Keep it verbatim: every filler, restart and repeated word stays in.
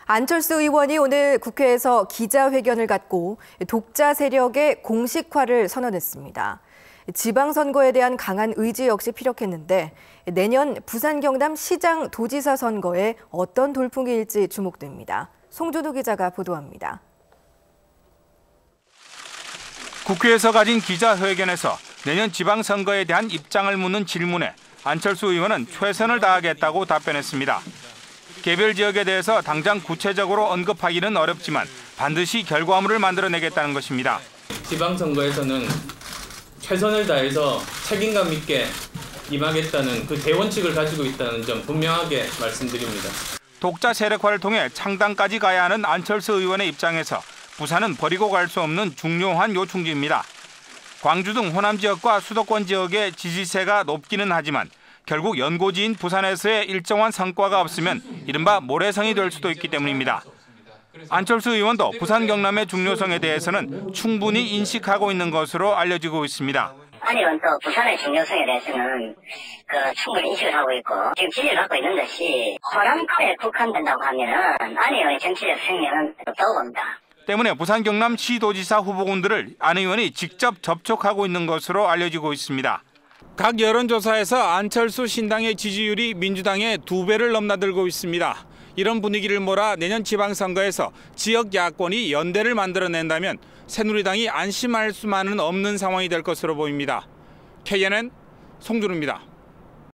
안철수 의원이 오늘 국회에서 기자회견을 갖고 독자 세력의 공식화를 선언했습니다. 지방선거에 대한 강한 의지 역시 피력했는데 내년 부산 경남 시장 도지사 선거에 어떤 돌풍이 일지 주목됩니다. 송준우 기자가 보도합니다. 국회에서 가진 기자회견에서 내년 지방선거에 대한 입장을 묻는 질문에 안철수 의원은 최선을 다하겠다고 답변했습니다. 개별 지역에 대해서 당장 구체적으로 언급하기는 어렵지만 반드시 결과물을 만들어내겠다는 것입니다. 지방선거에서는 최선을 다해서 책임감 있게 임하겠다는 그 대원칙을 가지고 있다는 점 분명하게 말씀드립니다. 독자 세력화를 통해 창당까지 가야 하는 안철수 의원의 입장에서 부산은 버리고 갈 수 없는 중요한 요충지입니다. 광주 등 호남 지역과 수도권 지역의 지지세가 높기는 하지만 결국 연고지인 부산에서의 일정한 성과가 없으면 이른바 모래성이 될 수도 있기 때문입니다. 안철수 의원도 부산 경남의 중요성에 대해서는 충분히 인식하고 있는 것으로 알려지고 있습니다. 안 의원 또 부산의 중요성에 대해서는 그 충분히 인식을 하고 있고 지금 지지를 받고 있는 것이 호남권에 국한된다고 하면은 안 의원의 정치적 생명은 없다고 봅니다. 때문에 부산 경남 시도지사 후보군들을 안 의원이 직접 접촉하고 있는 것으로 알려지고 있습니다. 각 여론조사에서 안철수 신당의 지지율이 민주당의 두 배를 넘나들고 있습니다. 이런 분위기를 몰아 내년 지방선거에서 지역 야권이 연대를 만들어낸다면 새누리당이 안심할 수만은 없는 상황이 될 것으로 보입니다. 케이엔엔 송준우입니다.